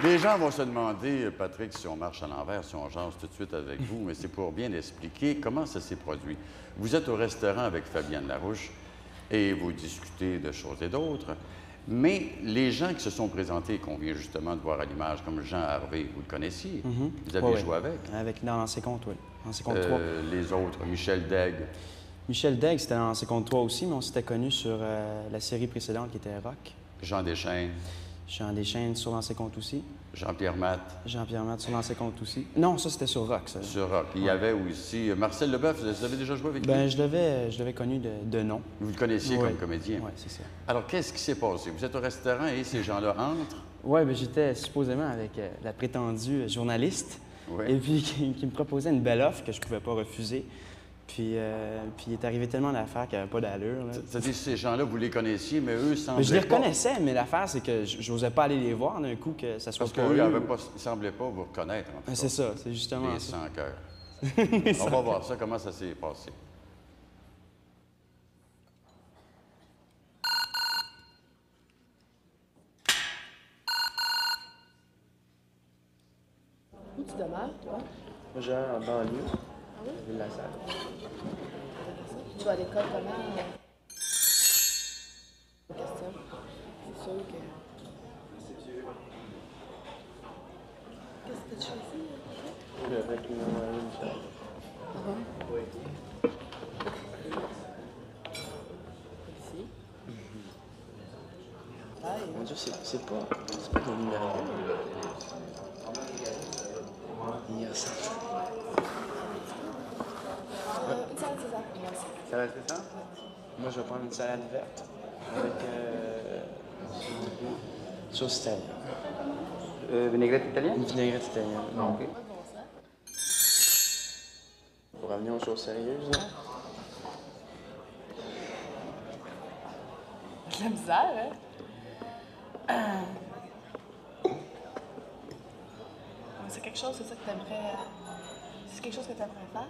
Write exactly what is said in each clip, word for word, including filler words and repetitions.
Les gens vont se demander, Patrick, si on marche à l'envers, si on jase tout de suite avec vous, mais c'est pour bien expliquer comment ça s'est produit. Vous êtes au restaurant avec Fabienne Larouche et vous discutez de choses et d'autres, mais les gens qui se sont présentés et qu'on vient justement de voir à l'image, comme Jean Harvey, vous le connaissiez, Mm-hmm. vous avez ouais, joué ouais. avec. Avec dans l'ancien compte, oui. L'ancien compte euh, trois. Les autres, Michel Daigle. Michel Daigle, c'était dans l'ancien compte trois aussi, mais on s'était connus sur euh, la série précédente qui était Rock. Jean Deschaines. Jean Deschaines sur l'ancien compte aussi. Jean-Pierre Matt. Jean-Pierre Matt sur l'ancien compte aussi. Non, ça, c'était sur Rock, ça. Sur Rock. Il y avait aussi Marcel Leboeuf. Vous avez déjà joué avec lui? Ben, je l'avais, je l'avais connu de, de nom. Vous le connaissiez ouais. comme comédien? Oui, c'est ça. Alors, qu'est-ce qui s'est passé? Vous êtes au restaurant et ces gens-là entrent? Oui, ben, j'étais supposément avec euh, la prétendue journaliste. Oui. Et puis, qui, qui me proposait une belle offre que je ne pouvais pas refuser. Puis, euh, puis il est arrivé tellement d'affaires qu'il n'y avait pas d'allure. C'est-à-dire que ces gens-là, vous les connaissiez, mais eux semblaient mais je les pas... reconnaissais, mais l'affaire, c'est que j'osais pas aller les voir d'un coup, que ça soit Parce pas qu'eux, eux. ils ne semblaient pas vous reconnaître, en tout cas. C'est ça, c'est justement Les ça. sans-cœurs. On va voir ça, comment ça s'est passé. Où tu demeures, toi? Moi, j'ai un en banlieue. Ah oui? Ville la Salle. Tu vas à l'école comment? Question. C'est sûr que... Qu'est-ce que tu choisis? Oui, avec une Michel. Ah bon? Oui. Ici? Ah, et... Mon Dieu, c'est pas... C'est pas des numéros. Il ressemble. Euh, une salade César pour moi aussi. Salade César? Moi, je vais prendre une salade verte avec euh, sauce italienne. Euh, vinaigrette italienne? Une vinaigrette italienne. Non, OK. Pas de bon sens. Pour revenir aux choses sérieuses, là. J'ai de la misère, hein? C'est quelque chose, c'est ça que t'aimerais... C'est quelque chose que t'aimerais faire?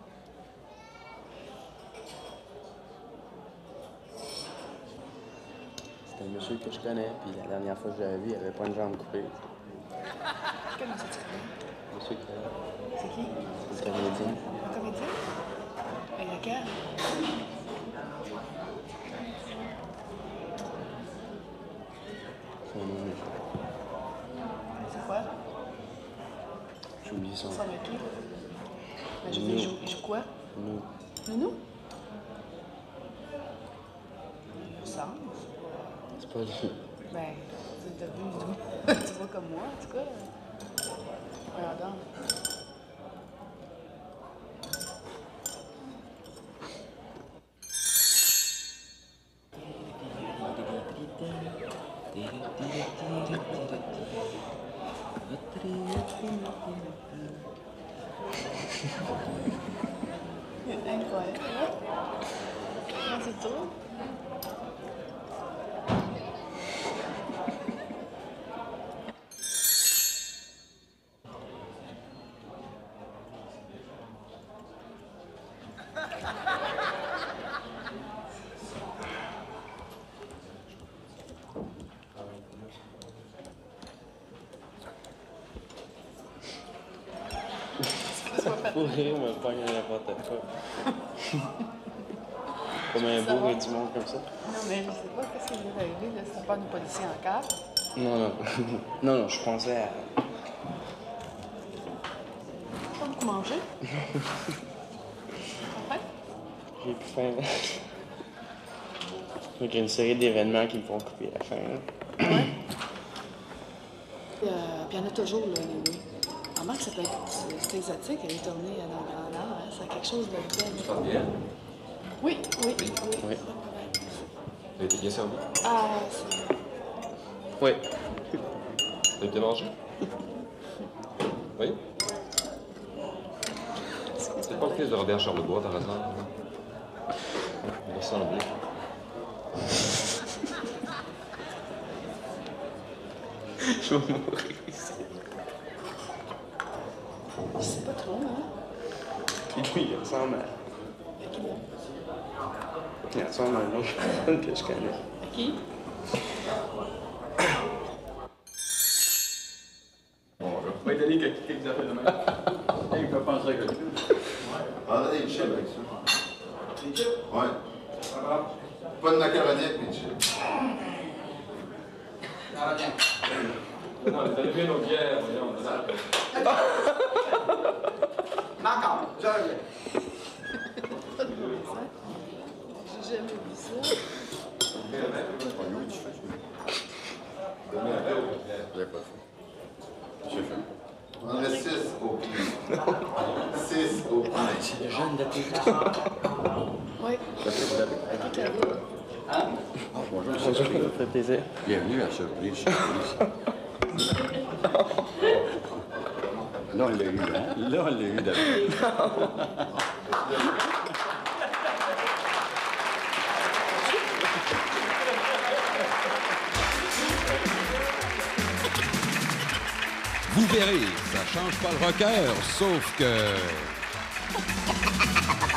C'est un monsieur que je connais, puis la dernière fois que je l'avais vu, il avait pas une jambe coupée. Quel monsieur tu connais? Monsieur qui C'est qui? c'est le comédien. Un comédien? Et lequel? Son nom, mais C'est quoi? j'ai oublié son Ça nom. ressemble à qui? Ben, je veux dire, il joue, il joue quoi? Nous. Nounou? Il ressemble. C'est pas lui. Ben, t'as vu Nounou. Tu vois comme moi, en tout cas. Voyons donc. Incroyable. Comment c'est tout? Pour rire, mais pas n'importe quoi. Comme un beau et du monde comme ça. Non, mais je sais pas qu'est-ce qui est arrivé, là. C'est pas une policier encore. Non, non. non, non, je pensais à... Pas beaucoup manger. Enfin? J'ai plus faim. Donc, il y a une série d'événements qui me font couper la faim. Là. Ouais. Puis euh, il y en a toujours, là, les oui. Remarque, ça peut être c'est exotique, elle est tournée dans le Grand Nord, hein. Ça a quelque chose de belle. Tu vas bien? Oui, oui, oui. Oui. T'as été bien servi? Ah, c'est... Oui. T'as bien mangé? Oui? C'est pas le fils de Robert Charlebois, par hasard? Il ressemblait. Je vais mourir ici. Je sais pas trop, hein? Puis lui, il ressemble à... À qui, là? Il ressemble à une autre personne que je connais. À qui? télé quelques affaires de même. Il peut penser à quelque chose. Ah, des chips avec ça. Des chips? Ouais. Pas de macaroni avec des chips. Ah, bien. Non, vous allez bien nos bières, voyons, on a D'accord, je reviens. J'ai jamais vu ça. Vous n'avez pas fait. J'ai fait. On en a six au pied. Six au pied. C'est le jeune de tes Oui. Tout à l'heure. Bonjour, Bonjour, ça fait plaisir. bienvenue à Surprise. Surprise. Là, on l'a eu, hein? Là, on l'a eu d'abord. Vous verrez, ça change pas le rocker, sauf que...